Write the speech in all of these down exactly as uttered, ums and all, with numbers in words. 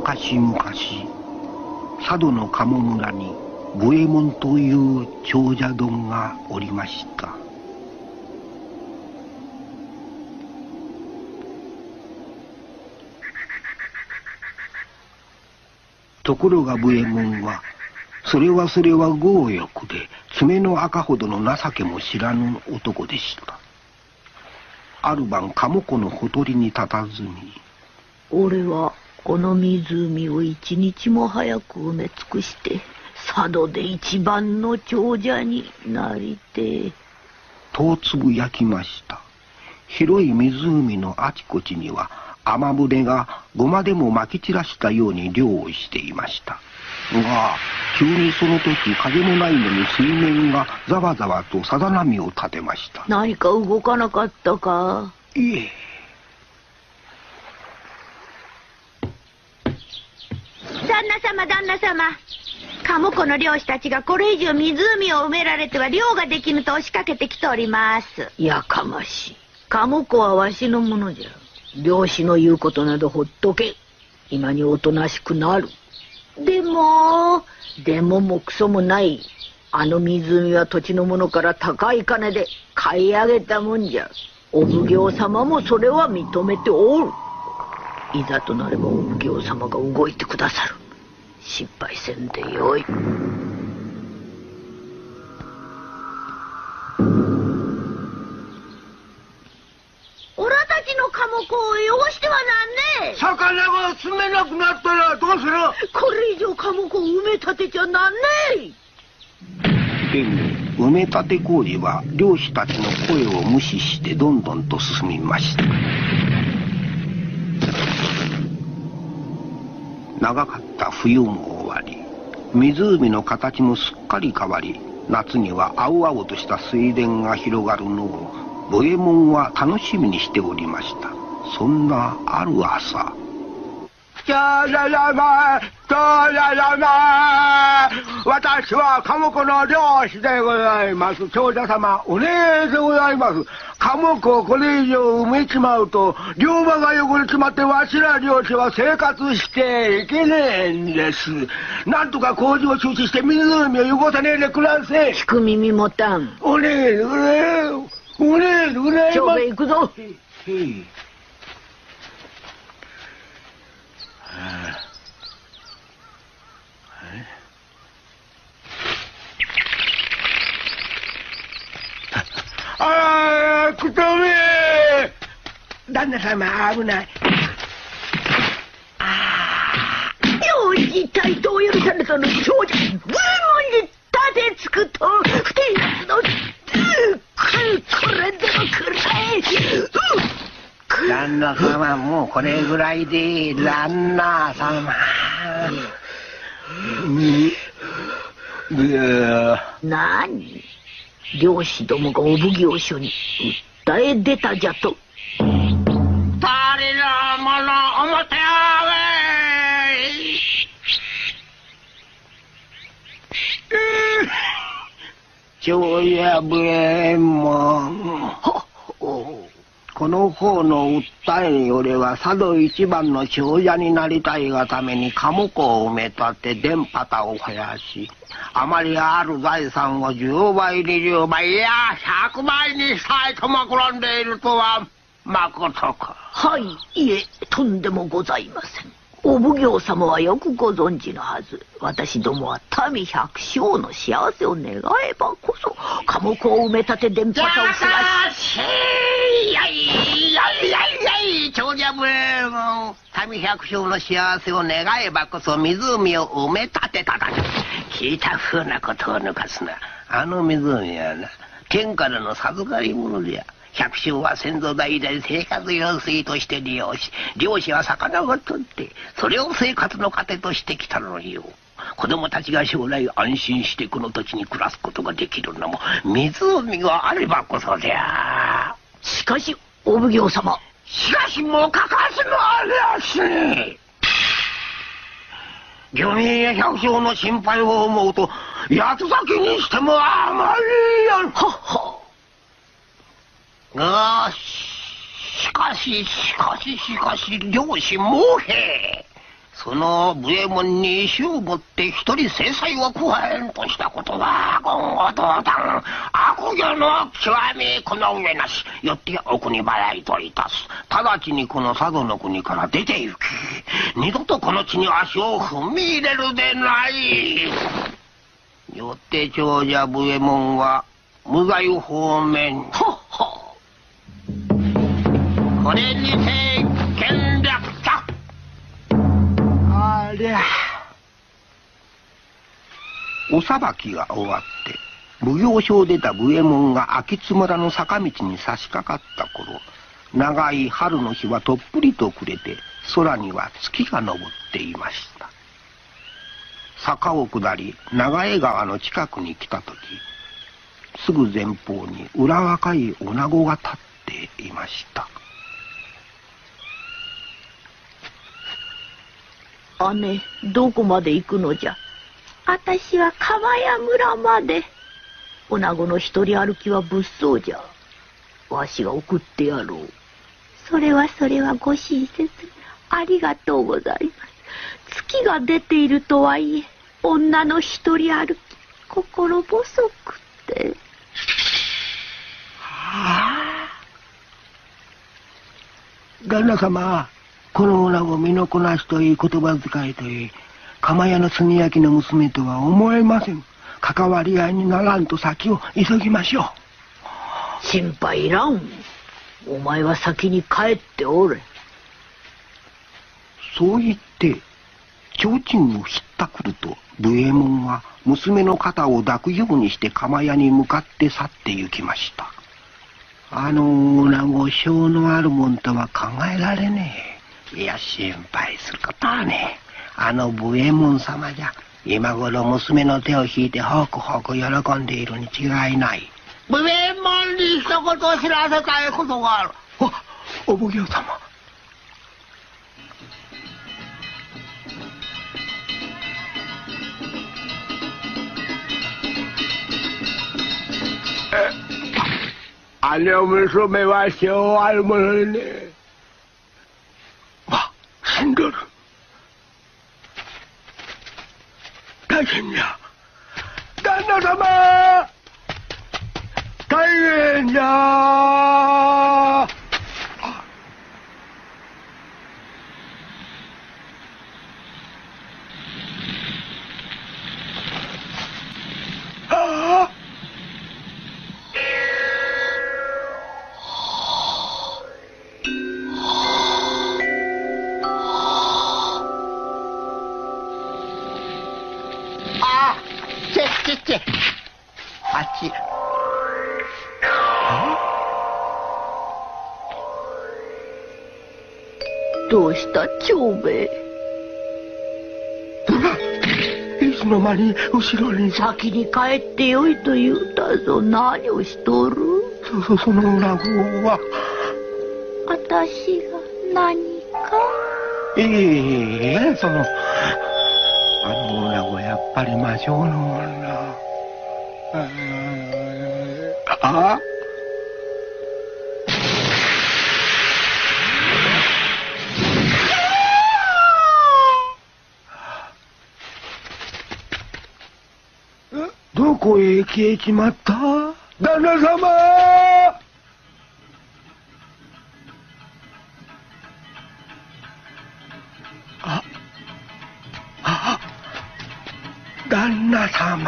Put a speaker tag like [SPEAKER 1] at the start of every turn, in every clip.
[SPEAKER 1] 昔々、佐渡の鴨村に五右衛門という長者丼がおりました。ところが五右衛門はそれはそれは強欲で爪の赤ほどの情けも知らぬ男でした。ある晩鴨湖のほとりに佇み、
[SPEAKER 2] 俺はこの湖を一日も早く埋め尽くして佐渡で一番の長者になりてえ
[SPEAKER 1] とつぶやきました。広い湖のあちこちには雨船がごまでもまき散らしたように漁をしていました。が急にその時風もないのに水面がざわざわとさざ波を立てました。
[SPEAKER 2] 何か動かなかったか？
[SPEAKER 1] いえ。
[SPEAKER 3] 旦那様旦那様、鴨湖の漁師たちがこれ以上湖を埋められては漁ができぬと押しかけてきております。
[SPEAKER 2] やかましい。鴨湖はわしのものじゃ。漁師の言うことなどほっとけ。今におとなしくなる。でもでももクソもない。あの湖は土地の者から高い金で買い上げたもんじゃ。お奉行様もそれは認めておる。いざとなればお奉行様が動いてくださる。心配せんでよい。
[SPEAKER 3] オラたちの鴨湖を汚してはなんねえ。
[SPEAKER 4] 魚が住めなくなったらどうする？
[SPEAKER 2] これ以上鴨湖を埋め立てちゃなんねえ。
[SPEAKER 1] でも埋め立て工事は漁師たちの声を無視してどんどんと進みました。長かった冬も終わり、湖の形もすっかり変わり、夏には青々とした水田が広がるのを五右衛門は楽しみにしておりました。そんなある朝、
[SPEAKER 4] ちゃららまちゃららま、私は鴨湖の漁師でございます。長者様、お願いでございます。鴨湖をこれ以上埋めちまうと漁場が汚れちまってわしら漁師は生活していけねえんです。なんとか工事を中止して湖を汚さねえでください。
[SPEAKER 2] 聞く耳もたん。
[SPEAKER 4] お願いでございます。お願いでございます。
[SPEAKER 2] 長兵衛行くぞ。
[SPEAKER 4] ああ、くとめ旦那様危ない。
[SPEAKER 2] ああ、よし、対等を許されたの長者五右衛門に立てつくと不天罰のこれでもくらえ。
[SPEAKER 1] 旦那様、もうこれぐらいで。旦那様、
[SPEAKER 2] 何？漁師どもがお奉行所に訴え出たじゃと。
[SPEAKER 4] 誰らもの表あれ。
[SPEAKER 1] 長者五右衛門、この方の訴えによれば佐渡一番の長者になりたいがために鴨湖を埋め立て田畑を増やし、あまりある財産をじゅうばいにじゅうばいいやひゃくばいにしたいと企んでいるとはまことか？
[SPEAKER 2] はい、いえ、とんでもございません。お奉行様はよくご存知のはず。私どもは民百姓の幸せを願えばこそ鴨湖を埋め立て田畑を増やし。
[SPEAKER 1] やいやいやいやい、長者五右衛門、民百姓の幸せを願えばこそ湖を埋め立てただけ。聞いたふうなことを抜かすな。あの湖はな、天からの授かり物でや。百姓は先祖代々生活用水として利用し、漁師は魚を取ってそれを生活の糧としてきたのよ。子供たちが将来安心してこの土地に暮らすことができるのも湖があればこそじゃ。
[SPEAKER 2] しかしお奉行様、
[SPEAKER 1] しかしもうかかすのあれやしね。漁民や百姓の心配を思うと八つ咲きにしてもあまりや。
[SPEAKER 2] はっは。
[SPEAKER 1] がしかししかししかし漁師もへその武右衛門に石を持って一人制裁を加えんとしたことは言語道断、悪行の極みこの上なし。よってお国払いといたす。直ちにこの佐渡の国から出て行き、二度とこの地に足を踏み入れるでない。よって長者武右衛門は無罪方面。ほっほ。これにて見略か。
[SPEAKER 4] ありゃ。
[SPEAKER 1] お裁きが終わって奉行所を出た武右衛門が秋津村の坂道に差し掛かった頃、長い春の日はとっぷりと暮れて空には月が昇っていました。坂を下り長江川の近くに来た時、すぐ前方に裏若い女子が立っていました。
[SPEAKER 2] 姉、どこまで行くのじゃ。
[SPEAKER 3] あたしは川屋村まで。
[SPEAKER 2] 女子の一人歩きは物騒じゃ。わしが送ってやろう。
[SPEAKER 3] それはそれはご親切。ありがとうございます。月が出ているとはいえ、女の一人歩き、心細くて。
[SPEAKER 4] はあ。旦那様、この女子身のこなしといい言葉遣いといい、釜屋の炭焼きの娘とは思えません。関わり合いにならんと先を急ぎましょう。
[SPEAKER 2] 心配いらん。お前は先に帰っておれ。
[SPEAKER 1] そう言って提灯をひったくると、武右衛門は娘の肩を抱くようにして釜屋に向かって去って行きました。あの女子性のあるもんとは考えられねえ。いや、心配することはねえ。あの武右衛門様じゃ今頃娘の手を引いてホクホク喜んでいるに違いない。武右衛門に一言知らせたいことがある。
[SPEAKER 4] お、お奉行様。あの娘は性あるものでね。わ、死んどる。大変じゃ。旦那様、大変じゃ。ああ。
[SPEAKER 1] あっち。
[SPEAKER 2] どうした長兵衛。
[SPEAKER 4] いつの間に後ろに。
[SPEAKER 2] 先に帰ってよいと言うたぞ。何をしとる。
[SPEAKER 4] そそその裏子は。
[SPEAKER 3] あたしが何か。
[SPEAKER 4] ええそのあの女子やっぱり魔性の女。ああ。どこへ消えちまった？旦那様！あ、あ、旦那様。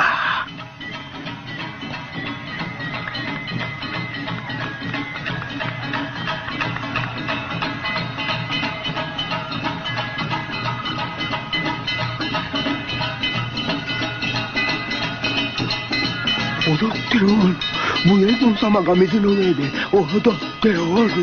[SPEAKER 4] 踊っておる。武右衛門様が水の上で踊っておる。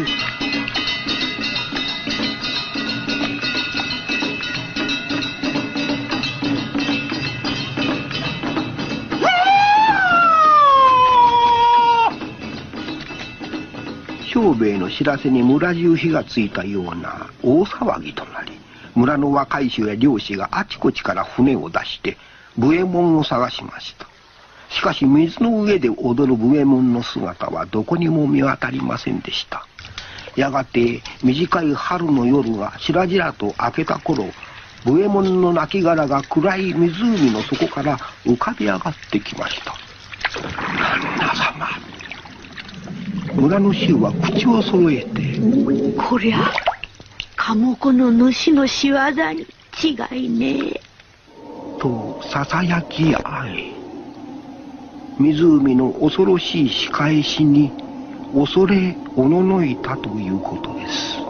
[SPEAKER 1] 長兵衛の知らせに村中火がついたような大騒ぎとなり、村の若い衆や漁師があちこちから船を出して武右衛門を探しました。しかし水の上で踊る武右衛門の姿はどこにも見当たりませんでした。やがて短い春の夜がしらじらと明けた頃、
[SPEAKER 4] 武右衛門の亡骸が暗い湖の底から浮かび上がってきました。旦那様。村の衆は口を揃えて、
[SPEAKER 2] こりゃ鴨子の主の仕業に違いねえ
[SPEAKER 4] とささやきあえ、湖の恐ろしい仕返しに恐れおののいたということです。